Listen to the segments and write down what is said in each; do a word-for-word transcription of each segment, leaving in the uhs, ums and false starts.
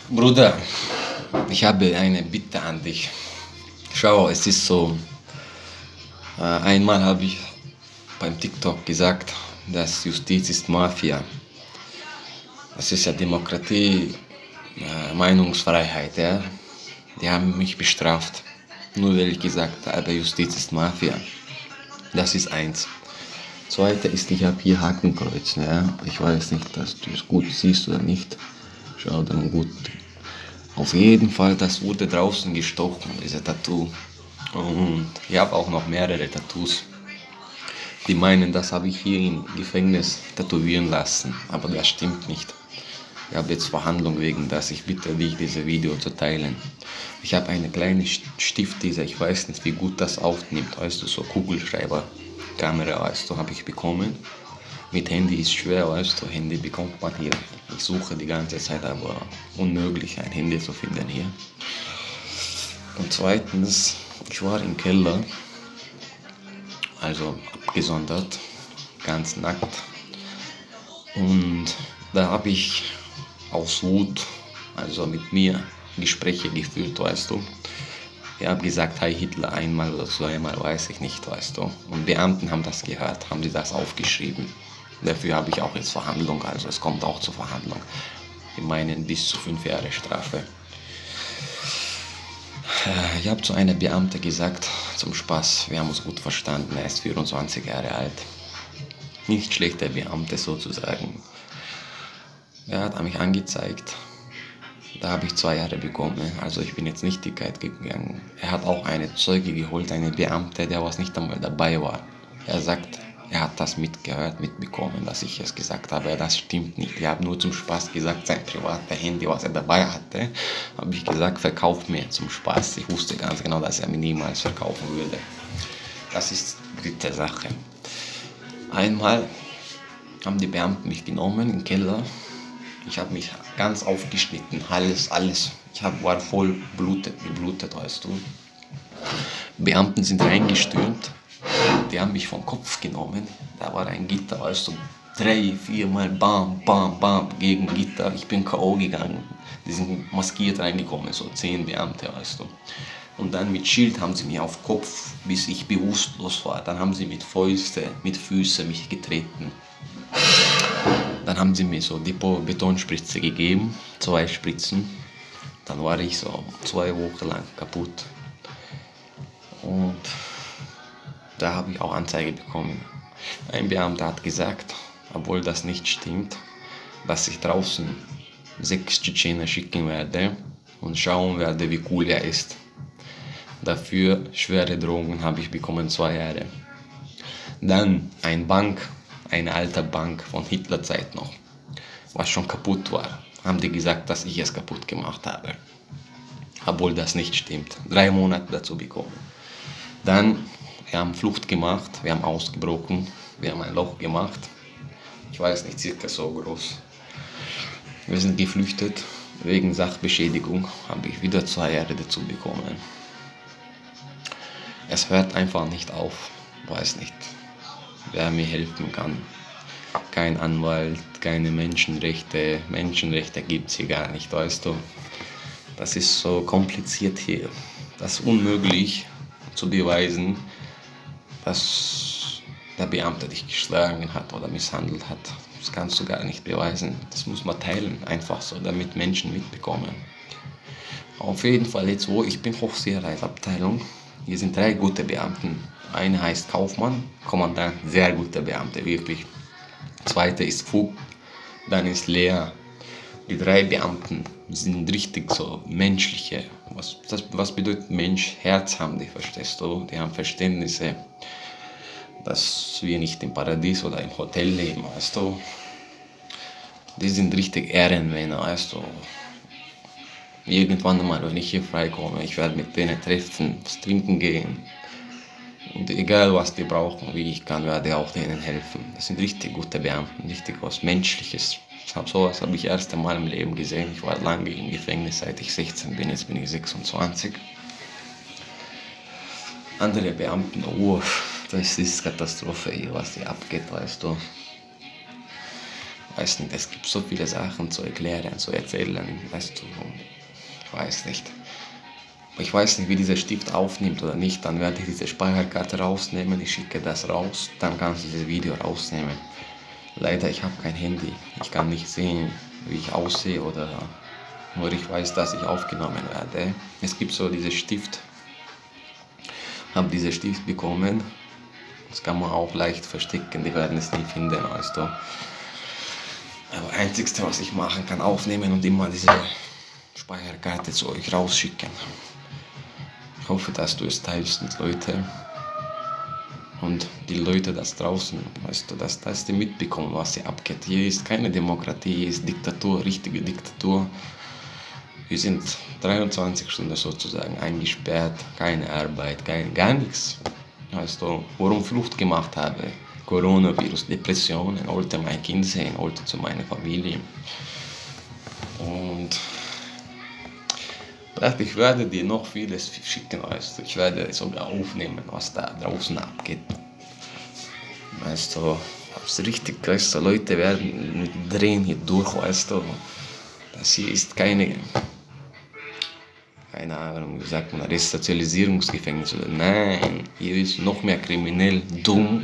Bruder, ich habe eine Bitte an dich. Schau, es ist so, äh, einmal habe ich beim TikTok gesagt, dass Justiz ist Mafia. Das ist ja Demokratie, äh, Meinungsfreiheit, ja. Die haben mich bestraft, nur weil ich gesagt habe, Justiz ist Mafia. Das ist eins. Zweite ist, ich habe hier Hakenkreuz, ja. Ich weiß nicht, dass du es gut siehst oder nicht. Schau dann gut. Auf jeden Fall, das wurde draußen gestochen, diese Tattoo. Und ich habe auch noch mehrere Tattoos. Die meinen, das habe ich hier im Gefängnis tätowieren lassen, aber das stimmt nicht. Ich habe jetzt Verhandlung wegen das. Ich bitte dich, dieses Video zu teilen. Ich habe eine kleine Stift, diese, ich weiß nicht, wie gut das aufnimmt, weißt du, so Kugelschreiber, Kamera, weißt du, habe ich bekommen. Mit Handy ist schwer, weißt du, Handy bekommt man hier. Ich suche die ganze Zeit, aber unmöglich, ein Handy zu finden hier. Und zweitens, ich war im Keller, also abgesondert, ganz nackt. Und da habe ich aus Wut, also mit mir, Gespräche geführt, weißt du. Ich habe gesagt, Heil Hitler einmal oder zweimal, weiß ich nicht, weißt du. Und Beamten haben das gehört, haben sie das aufgeschrieben. Dafür habe ich auch jetzt Verhandlung, also es kommt auch zur Verhandlung. Die meinen bis zu fünf Jahre Strafe. Ich habe zu einer Beamte gesagt, zum Spaß, wir haben uns gut verstanden, er ist vierundzwanzig Jahre alt. Nicht schlechter Beamte sozusagen. Er hat mich angezeigt. Da habe ich zwei Jahre bekommen, also ich bin jetzt nicht die Geld gegangen. Er hat auch eine Zeuge geholt, eine Beamte, der was nicht einmal dabei war. Er sagt, er hat das mitgehört, mitbekommen, dass ich es gesagt habe. Das stimmt nicht. Ich habe nur zum Spaß gesagt, sein privates Handy, was er dabei hatte, habe ich gesagt, verkauf mir zum Spaß. Ich wusste ganz genau, dass er mir niemals verkaufen würde. Das ist die dritte Sache. Einmal haben die Beamten mich genommen im Keller. Ich habe mich ganz aufgeschnitten, alles, alles. Ich hab, war voll blutet, geblutet, weißt du. Beamten sind reingestürmt. Die haben mich vom Kopf genommen. Da war ein Gitter, weißt du. Drei, viermal bam, bam, bam gegen Gitter. Ich bin K O gegangen. Die sind maskiert reingekommen, so zehn Beamte, weißt du. Und dann mit Schild haben sie mich auf Kopf, bis ich bewusstlos war. Dann haben sie mit Fäuste, mit Füßen mich getreten. Dann haben sie mir so die Betonspritze gegeben, zwei Spritzen. Dann war ich so zwei Wochen lang kaputt. Und da habe ich auch Anzeige bekommen. Ein Beamter hat gesagt, obwohl das nicht stimmt, dass ich draußen sechs Tschetschener schicken werde und schauen werde, wie cool er ist. Dafür schwere Drogen habe ich bekommen, zwei Jahre. Dann eine Bank, eine alte Bank von Hitlerzeit noch, was schon kaputt war, haben die gesagt, dass ich es kaputt gemacht habe. Obwohl das nicht stimmt. Drei Monate dazu bekommen. Dann, wir haben Flucht gemacht, wir haben ausgebrochen, wir haben ein Loch gemacht. Ich weiß nicht, circa so groß. Wir sind geflüchtet. Wegen Sachbeschädigung habe ich wieder zwei Jahre dazu bekommen. Es hört einfach nicht auf. Weiß nicht, wer mir helfen kann. Kein Anwalt, keine Menschenrechte. Menschenrechte gibt es hier gar nicht, weißt du. Das ist so kompliziert hier. Das ist unmöglich zu beweisen, dass der Beamte dich geschlagen hat oder misshandelt hat. Das kannst du gar nicht beweisen. Das muss man teilen, einfach so, damit Menschen mitbekommen. Auf jeden Fall jetzt wo, ich bin Hochsicherheitsabteilung. Hier sind drei gute Beamten. Einer heißt Kaufmann, Kommandant, sehr guter Beamte, wirklich. Zweiter ist Vogt, dann ist Lea. Die drei Beamten sind richtig so menschliche. Was, das, was bedeutet Mensch? Herz haben die, verstehst du? Die haben Verständnisse, dass wir nicht im Paradies oder im Hotel leben, weißt du? Die sind richtig Ehrenmänner, weißt du? Irgendwann mal, wenn ich hier freikomme, ich werde mit denen treffen, was trinken gehen. Und egal was die brauchen, wie ich kann, werde ich auch denen helfen. Das sind richtig gute Beamten, richtig was Menschliches. Sowas habe ich erst einmal im Leben gesehen. Ich war lange im Gefängnis, seit ich sechzehn bin, jetzt bin ich sechsundzwanzig. Andere Beamten, oh, das ist Katastrophe hier, was hier abgeht, weißt du. Weiß nicht, es gibt so viele Sachen zu erklären, zu erzählen, weißt du, ich weiß nicht. Ich weiß nicht, wie dieser Stift aufnimmt oder nicht, dann werde ich diese Speicherkarte rausnehmen, ich schicke das raus, dann kannst du dieses Video rausnehmen. Leider, ich habe kein Handy, ich kann nicht sehen, wie ich aussehe oder nur ich weiß, dass ich aufgenommen werde. Es gibt so diesen Stift, habe diesen Stift bekommen, das kann man auch leicht verstecken, die werden es nie finden, weißt du. Aber einzigste, was ich machen kann, aufnehmen und immer diese Speicherkarte zu euch rausschicken. Ich hoffe, dass du es teilst mit Leuten und die Leute das draußen, weißt du, dass, dass die mitbekommen, was hier abgeht. Hier ist keine Demokratie, hier ist Diktatur, richtige Diktatur. Wir sind dreiundzwanzig Stunden sozusagen eingesperrt, keine Arbeit, kein, gar nichts. Weißt du, warum Flucht gemacht habe? Coronavirus, Depressionen, wollte mein Kind sehen, wollte zu meiner Familie. Und ich werde dir noch vieles schicken, weißt du. Ich werde sogar aufnehmen, was da draußen abgeht. Weißt du, hab's richtig, weißt du, Leute werden drehen hier durch, weißt du. Das hier ist keine, keine Ahnung, wie sagt man, Resozialisierungsgefängnis oder nein, hier ist noch mehr kriminell, dumm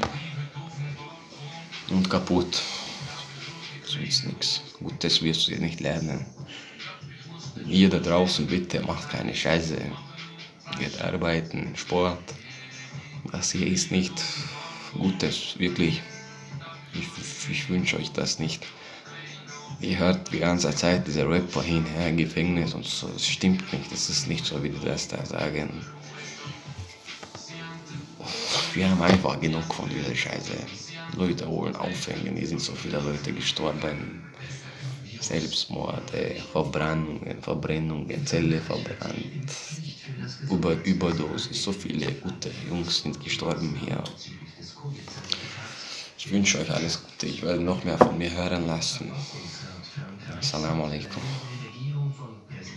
und kaputt. Sonst nichts Gutes wirst du hier nicht lernen. Ihr da draußen, bitte macht keine Scheiße. Geht arbeiten, Sport. Das hier ist nicht Gutes, wirklich. Ich, ich wünsche euch das nicht. Ihr hört die ganze Zeit diese Rapper hinher, Gefängnis und so. Das stimmt nicht, das ist nicht so, wie die das da sagen. Wir haben einfach genug von dieser Scheiße. Leute wollen aufhängen, hier sind so viele Leute gestorben. Selbstmorde, Verbrennungen, Verbrennungen, Zelle verbrannt, Über, Überdosis, so viele gute Jungs sind gestorben hier. Ich wünsche euch alles Gute, ich werde noch mehr von mir hören lassen. Assalamu alaikum.